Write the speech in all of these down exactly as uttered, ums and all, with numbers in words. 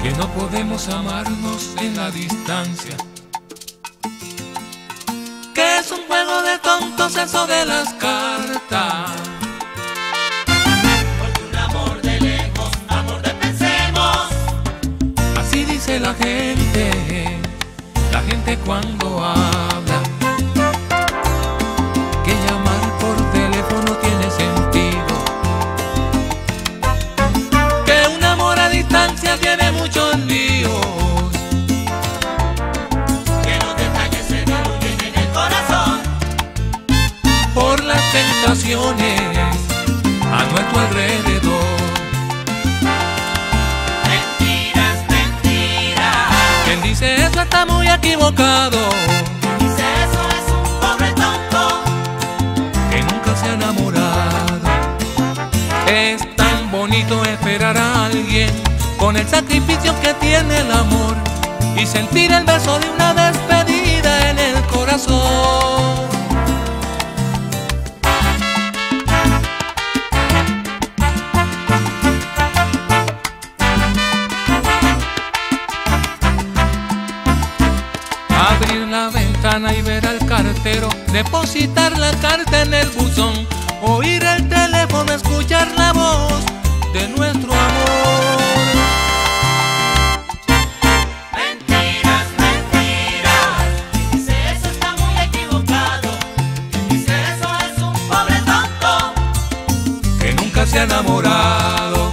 que no podemos amarnos en la distancia, que es un juego de tontos eso de las cartas. Porque un amor de lejos, amor de pensemos. Así dice la gente, la gente cuando habla, que llamar por teléfono tiene sentido, que un amor a distancia tiene muchos líos, Que los detalles se diluyen en el corazón. por las tentaciones a nuestro alrededor. Mentiras, mentiras. Quien dice eso está muy equivocado, Dice eso es un pobre tonto. que nunca se ha enamorado. Es tan bonito esperar a alguien con el sacrificio que tiene el amor y sentir el beso de una despedida en el corazón. Abrir la ventana y ver al cartero depositar la carta en el buzón, oír el teléfono, escuchar la voz de nuestro amor. Mentiras, mentiras. Dice eso está muy equivocado. Dice eso es un pobre tonto. Que nunca se ha enamorado.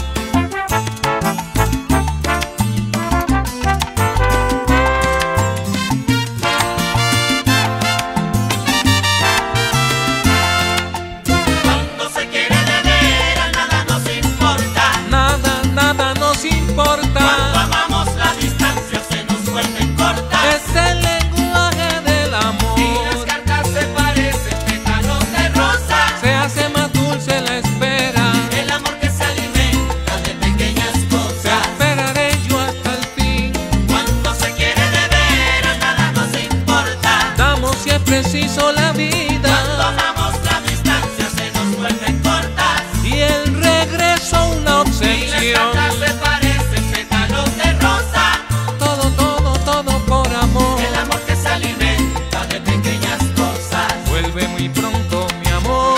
Cuando se quiere de veras nada nos importa. Nada, nada nos Cuando importa. amamos la distancia se nos vuelven cortas. Es el lenguaje del amor. Y las cartas se parecen pétalos de rosa. Se hace más dulce la espera. El amor que se alimenta de pequeñas Te cosas. esperaré yo hasta el fin. Cuando se quiere de veras nada nos importa. Damos si es preciso la vida. Cuando amamos la distancia se nos vuelven cortas. Y el regreso una Y las obsesión. cartas se parecen pétalos de rosa. Todo, todo, todo por amor. El amor que se alimenta de pequeñas cosas. Vuelve muy pronto, mi amor.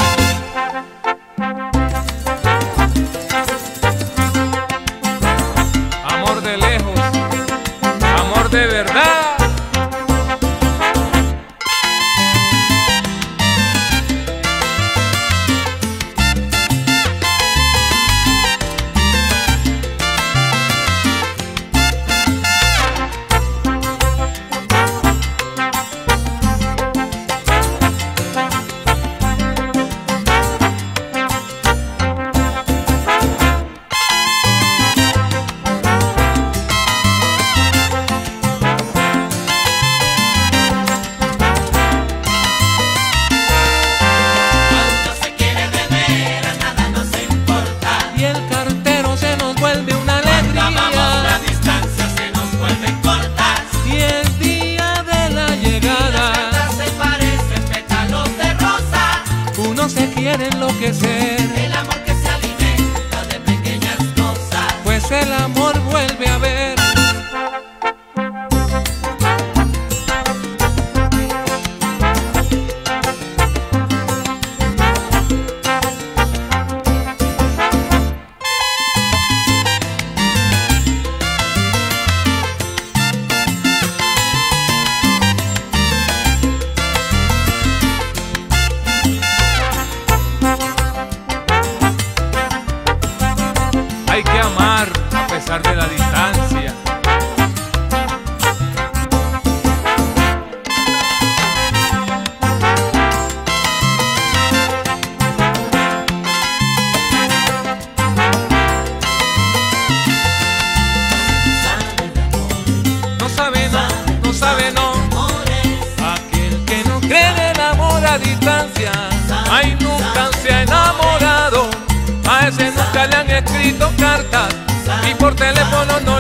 Amor de lejos, amor de verdad. Cuando se quiere de veras nada nos importa. Y el cartero se nos vuelve una Cuando amamos la alegría. distancia se nos vuelven cortas. Y el día de la Y las llegada cartas se parecen pétalos de rosa. uno se quiere enloquecer, El amor que se alimenta de pequeñas cosas. pues el amor vuelve a ver. Hay que amar a pesar de la distancia. No sabe, no, no sabe, no. Aquel que no cree en el amor a distancia, ay, nunca se ha enamorado. A ese nunca le han escrito cartas y por teléfono no